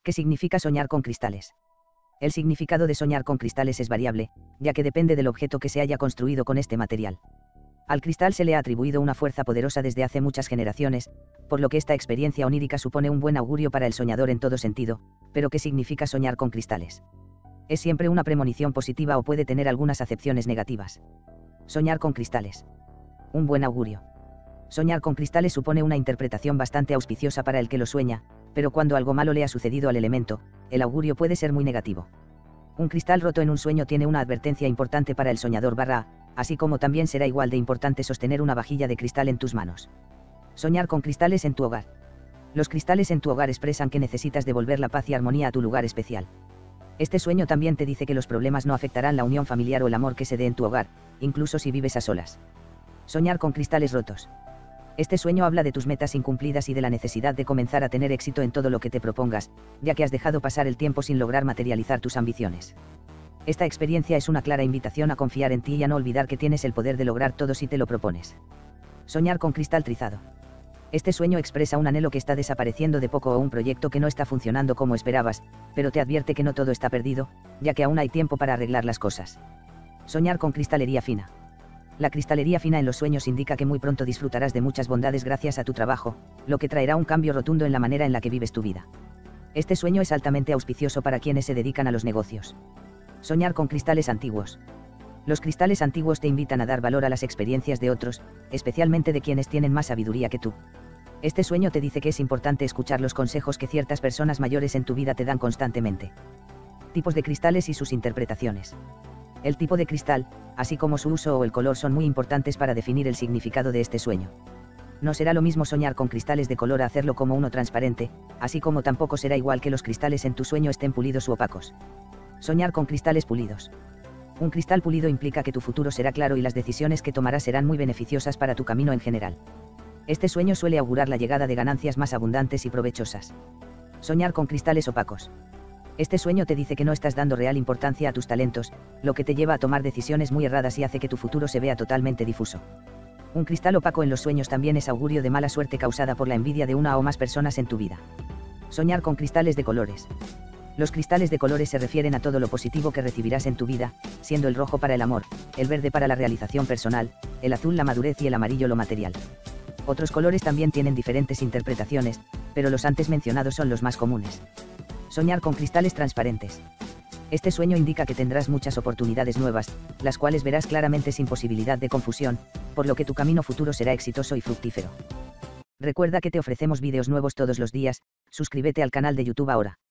¿Qué significa soñar con cristales? El significado de soñar con cristales es variable, ya que depende del objeto que se haya construido con este material. Al cristal se le ha atribuido una fuerza poderosa desde hace muchas generaciones, por lo que esta experiencia onírica supone un buen augurio para el soñador en todo sentido. Pero ¿qué significa soñar con cristales? ¿Es siempre una premonición positiva o puede tener algunas acepciones negativas? Soñar con cristales. Un buen augurio. Soñar con cristales supone una interpretación bastante auspiciosa para el que lo sueña, pero cuando algo malo le ha sucedido al elemento, el augurio puede ser muy negativo. Un cristal roto en un sueño tiene una advertencia importante para el soñador así como también será igual de importante sostener una vajilla de cristal en tus manos. Soñar con cristales en tu hogar. Los cristales en tu hogar expresan que necesitas devolver la paz y armonía a tu lugar especial. Este sueño también te dice que los problemas no afectarán la unión familiar o el amor que se dé en tu hogar, incluso si vives a solas. Soñar con cristales rotos. Este sueño habla de tus metas incumplidas y de la necesidad de comenzar a tener éxito en todo lo que te propongas, ya que has dejado pasar el tiempo sin lograr materializar tus ambiciones. Esta experiencia es una clara invitación a confiar en ti y a no olvidar que tienes el poder de lograr todo si te lo propones. Soñar con cristal trizado. Este sueño expresa un anhelo que está desapareciendo de poco o un proyecto que no está funcionando como esperabas, pero te advierte que no todo está perdido, ya que aún hay tiempo para arreglar las cosas. Soñar con cristalería fina. La cristalería fina en los sueños indica que muy pronto disfrutarás de muchas bondades gracias a tu trabajo, lo que traerá un cambio rotundo en la manera en la que vives tu vida. Este sueño es altamente auspicioso para quienes se dedican a los negocios. Soñar con cristales antiguos. Los cristales antiguos te invitan a dar valor a las experiencias de otros, especialmente de quienes tienen más sabiduría que tú. Este sueño te dice que es importante escuchar los consejos que ciertas personas mayores en tu vida te dan constantemente. Tipos de cristales y sus interpretaciones. El tipo de cristal, así como su uso o el color son muy importantes para definir el significado de este sueño. No será lo mismo soñar con cristales de color a hacerlo como uno transparente, así como tampoco será igual que los cristales en tu sueño estén pulidos u opacos. Soñar con cristales pulidos. Un cristal pulido implica que tu futuro será claro y las decisiones que tomarás serán muy beneficiosas para tu camino en general. Este sueño suele augurar la llegada de ganancias más abundantes y provechosas. Soñar con cristales opacos. Este sueño te dice que no estás dando real importancia a tus talentos, lo que te lleva a tomar decisiones muy erradas y hace que tu futuro se vea totalmente difuso. Un cristal opaco en los sueños también es augurio de mala suerte causada por la envidia de una o más personas en tu vida. Soñar con cristales de colores. Los cristales de colores se refieren a todo lo positivo que recibirás en tu vida, siendo el rojo para el amor, el verde para la realización personal, el azul la madurez y el amarillo lo material. Otros colores también tienen diferentes interpretaciones, pero los antes mencionados son los más comunes. Soñar con cristales transparentes. Este sueño indica que tendrás muchas oportunidades nuevas, las cuales verás claramente sin posibilidad de confusión, por lo que tu camino futuro será exitoso y fructífero. Recuerda que te ofrecemos vídeos nuevos todos los días, suscríbete al canal de YouTube ahora.